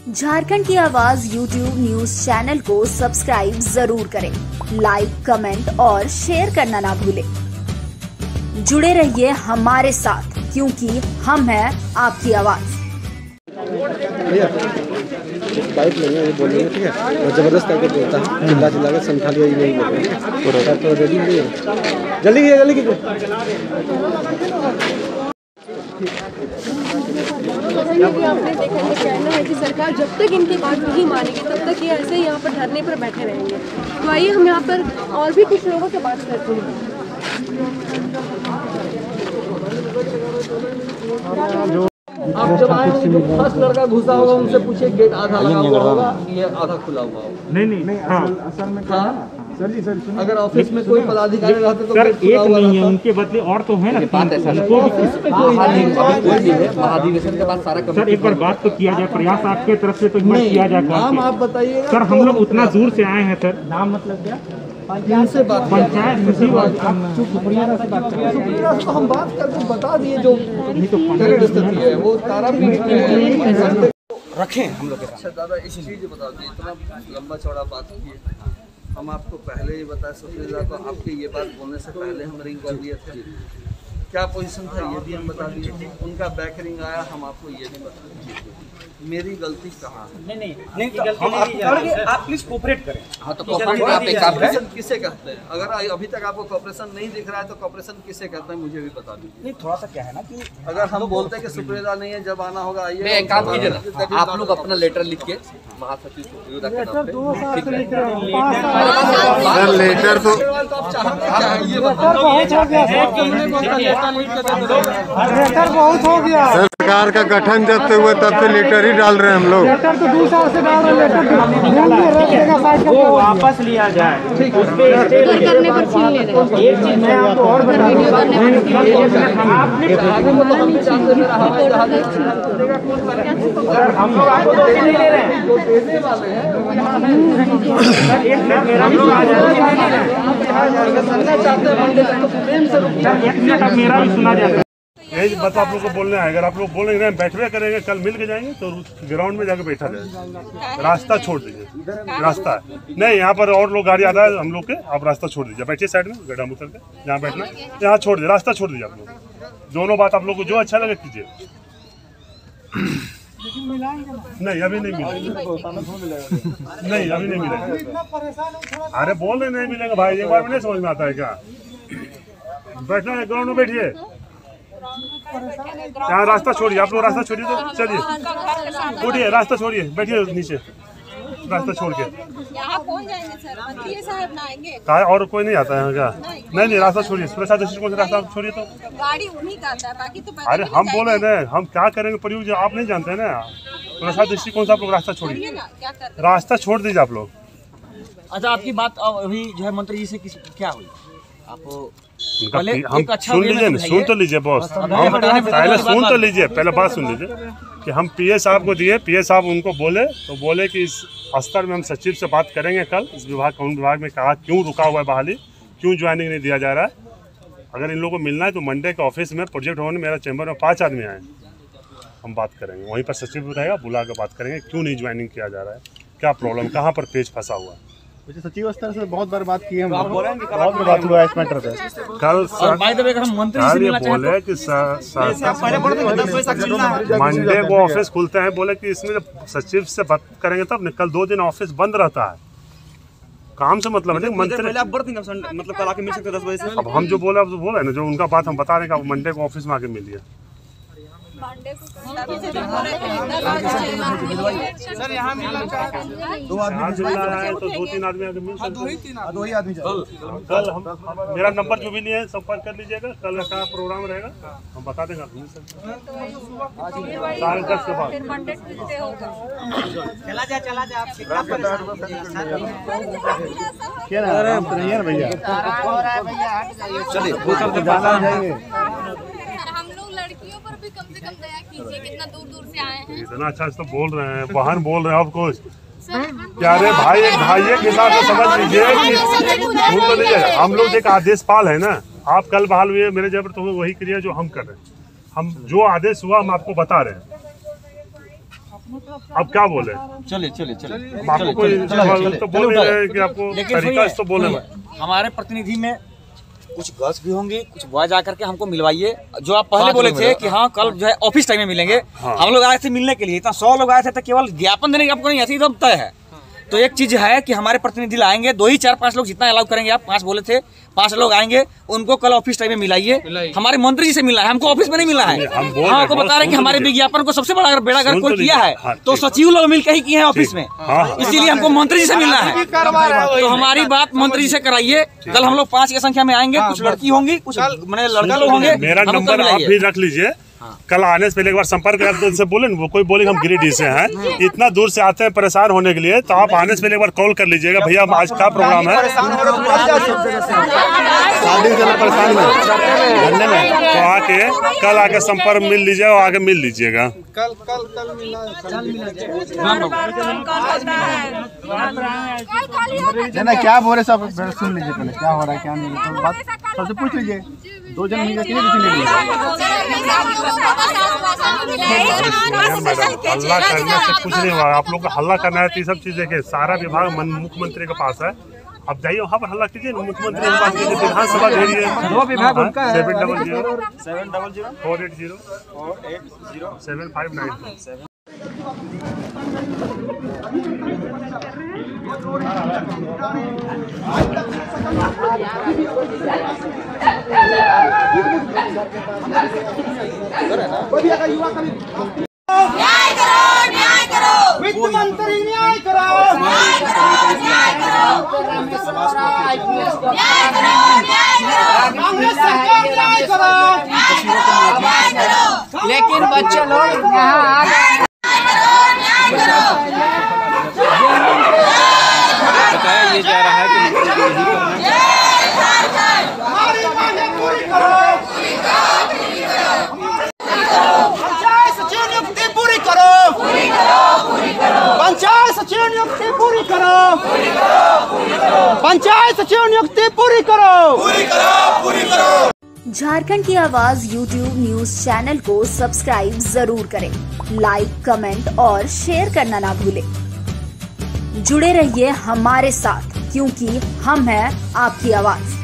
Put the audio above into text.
झारखंड की आवाज YouTube news channel को सब्सक्राइब जरूर करें, लाइक, कमेंट और शेयर करना ना भूलें। जुड़े रहिए हमारे साथ, क्योंकि हम हैं आपकी आवाज। भैया बाइक लेंगे, ये बोलेंगे, ठीक है, और जबरदस्त करके बोलता है, चिल्ला चिल्ला के संखा लिया ही नहीं बोलेंगे। तो रेडी नहीं है, जल्दी कीजिए, जल्दी कीजिए। आपने देखा ये कहना है कि सरकार जब तक इनकी बात नहीं मानेगी तब तक ये ऐसे यहाँ पर धरने पर बैठे रहेंगे। तो आइए हम यहाँ पर और भी कुछ लोगों से बात करते हैं। आप जब आएंगे जो फर्स्ट लड़का घुसा होगा उनसे पूछिए गेट आधा लगा हुआ होगा ये आधा खुला हुआ होगा। नहीं असल में क्या है सर जी, सर अगर ऑफिस में कोई पदाधिकारी रहते तो सर एक नहीं है, उनके बदले और तो है ना। बात है सर, महाधिवेशन के बाद सारा सर एक बार बात तो किया जाए, प्रयास आपके तरफ से तो किया जाए। नाम आप बताइए सर, हम लोग उतना दूर से आए हैं सर। नाम मतलब क्या? पंचायत से बात, पंचायत तो हम बात करके बता दिए जो स्थिति है वो तारापीठ रखें हम लोग के साथ। अच्छा दादा एक चीज़ बता दीजिए, इतना लंबा चौड़ा बात किए, हम आपको पहले ही बताया सुप्रीजा को आपके ये बात बोलने से पहले हम रिंग कर दिए थे, क्या पोजीशन था ये भी हम बता दिए, उनका बैक रिंग आया हम आपको ये भी बता दिए। मेरी गलती कहाँ है? नहीं तो आप प्लीज कोऑपरेट करें। हाँ तो कॉपरेशन किसे कहते हैं? अगर अभी तक आपको कॉपरेशन नहीं दिख रहा है तो कॉपरेशन किसे कहते हैं मुझे भी बता दीजिए। नहीं थोड़ा सा क्या है ना कि अगर हम बोलते हैं कि सुप्रीजा नहीं है, जब आना होगा आइए। एक काम कीजिए ना, आप लोग अपना लेटर लिख के महासचिव सुप्रीजा के नाम पे लेटर तो बहुत हो गया। सरकार का गठन जब से हुआ तब से लेटर ही डाल रहे हैं हम लोग। लेटर तो 2 साल से डाल रहे हैं, लेटर वो वापस लिया जाए, करने पर छीन ले रहे हैं। एक चीज मैं आपको और बता हम लोग आपको दोषी नहीं ले रहे हैं। मेरा भी सुना जाता है। यही बात आप लोग को बोलना है। अगर आप लोग बोलेंगे बैठवे करेंगे, कल मिल के जाएंगे तो ग्राउंड में जाके बैठा जाए। रास्ता छोड़ दीजिए, रास्ता है नहीं, यहाँ पर और लोग गाड़ी आता है हम लोग के, आप रास्ता छोड़ दीजिए, बैठिए साइड में, गड्ढा उतर के जहाँ बैठना यहाँ छोड़ दीजिए, रास्ता छोड़ दीजिए। आप लोग दोनों बात आप लोग को जो अच्छा लगे कीजिए। नहीं अभी नहीं मिलेगा, नहीं अभी नहीं मिलेगा। अरे बोल रहे नहीं मिलेगा भाई, एक बार में नहीं समझ में आता है क्या? बैठना है ग्राउंड में, बैठिए, यहाँ रास्ता छोड़िए, आप लोग रास्ता छोड़िए, तो चलिए उठिए, रास्ता छोड़िए, बैठिए नीचे, रास्ता छोड़ के। यहाँ कौन जाएंगे सर? मंत्री साहब ना आएंगे? कहा और कोई नहीं आता है क्या? नहीं रास्ता छोड़िए, प्रसाद दृष्टिकोण से रास्ता छोड़िए। तो गाड़ी उन्हीं का आता है, बाकी तो अरे हम बोले ना, हम क्या करेंगे प्रयोग जो आप नहीं जानते हैं ना। प्रसाद दृष्टिकोण से आप लोग रास्ता छोड़िए, रास्ता छोड़ दीजिए आप लोग। अच्छा आपकी बात अभी जो है मंत्री जी से क्या हुई? आप हम सुन लीजिए, सुन तो लीजिए बॉस, हम पहले सुन तो लीजिए, पहले बात सुन लीजिए कि हम पीए साहब को दिए, पीए साहब उनको बोले तो बोले कि इस स्तर में हम सचिव से बात करेंगे कल, इस विभाग कानून विभाग में कहा क्यों रुका हुआ है बहाली, क्यों ज्वाइनिंग नहीं दिया जा रहा है। अगर इन लोगों को मिलना है तो मंडे के ऑफिस में प्रोजेक्ट होने मेरा चैम्बर में 5 आदमी आए, हम बात करेंगे, वहीं पर सचिव रहेगा, बुला कर बात करेंगे क्यों नहीं ज्वाइनिंग किया जा रहा है, क्या प्रॉब्लम, कहाँ पर पेज फंसा हुआ है। सचिव स्तर से बहुत बार बात की है, बहुत बार बात हुआ है इस मैटर पे। कल बोले कि मंडे को ऑफिस खुलते हैं, बोले कि इसमें जब सचिव से बात करेंगे तब, कल 2 दिन ऑफिस बंद रहता है, काम से मतलब है मंत्री मतलब कल आके मिल सकते 10 बजे से। अब हम जो बोले अब बोले ना, जो उनका बात हम बता रहे हैं कि मंडे को ऑफिस में आके मिलिए। सर यहाँ मिलना चाहते हैं 2 आदमी है तो 2-3 आदमी आके मिल सकते हैं। 2 ही आदमी कल हम मेरा नंबर जो भी नहीं है संपर्क कर लीजिएगा, कल का प्रोग्राम रहेगा हम बता देंगे, आप मिल सकते हैं 10:30 के बाद। चला जा भैया, चलिए हम लोग लड़कियों पर भी कम से कम दया कीजिए, कितना दूर से आए हैं। इतना अच्छा तो बोल रहे हैं, बहन बोल रहे हैं आप कुछ क्या? अरे भाई एक भाई के हिसाब से समझ लीजिए कि सुन तो लीजिए, हम लोग एक आदेश पाल है ना, आप कल बहाल हुए मेरे जबर तो वही क्रिया जो हम कर रहे हैं, हम जो आदेश हुआ हम आपको बता रहे हैं। अब क्या बोले? चलिए हम आपको कोई तो बोल रहे हैं कि आपको तरीका तो बोले। हमारे प्रतिनिधि में कुछ गर्ल्स भी होंगी, कुछ बॉय जाकर के हमको मिलवाइए। जो आप पहले बोले थे कि हाँ कल जो है ऑफिस टाइम में मिलेंगे, हम लोग आए थे मिलने के लिए, इतना 100 लोग आए थे तो केवल ज्ञापन देने की आपको नहीं, ऐसी सब तय है। तो एक चीज है कि हमारे प्रतिनिधि आएंगे, 2 ही 4-5 लोग जितना अलाउ करेंगे आप, 5 बोले थे, 5 लोग आएंगे, उनको कल ऑफिस टाइम में मिलाइए। हमारे मंत्री जी से मिलना है, हमको ऑफिस में नहीं मिलना है। हम आपको बता रहे हैं कि हमारे विज्ञापन को सबसे बड़ा बेड़ा अगर कोई किया है तो सचिव लोग मिलकर ही किए हैं ऑफिस में, इसीलिए हमको मंत्री जी से मिलना है। तो हमारी बात मंत्री जी से कराइए। कल हम लोग 5 की संख्या में आएंगे, कुछ लड़की होंगी, कुछ मैंने लड़का लोग होंगे। मेरा नंबर आप भी रख लीजिए, कल आने से पहले एक बार संपर्क से बोले वो कोई बोले हम गिरिडीह से हैं, इतना दूर से आते हैं परेशान होने के लिए, तो आप आने से पहले एक बार कॉल कर लीजिएगा, भैया आज क्या प्रोग्राम है, तो आके कल आके संपर्क मिल लीजिएगा और आके मिल लीजिएगा। क्या बोल रहे सब सुन लीजिए, पहले क्या हो रहा है क्या नहीं, तो बात सबसे पूछ लीजिए। 2 जन मिल हल्ला करने से कुछ नहीं हुआ, आप लोग को हल्ला करना है तो ये सब चीज देखे, सारा विभाग मुख्यमंत्री के पास है, अब जाइए वहाँ पर हल्ला कीजिए, मुख्यमंत्री के पास कीजिए, विधानसभा घेरिए। 2 विभाग उनका है, 700 480 7593। न्याय करो, न्याय करो, वित्त मंत्री न्याय करो, न्याय करो, न्याय करो, न्याय करो, कांग्रेस सरकार न्याय करो, न्याय करो। लेकिन बच्चे लोग यहाँ आ गए। बताया ये जा रहा है कि पंचायत सचिव नियुक्ति पूरी करो, पंचायत सचिव नियुक्ति पूरी करो, पंचायत सचिव नियुक्ति पूरी करो। झारखंड की आवाज YouTube न्यूज चैनल को सब्सक्राइब जरूर करें, लाइक, कमेंट और शेयर करना ना भूलें। जुड़े रहिए हमारे साथ, क्योंकि हम हैं आपकी आवाज।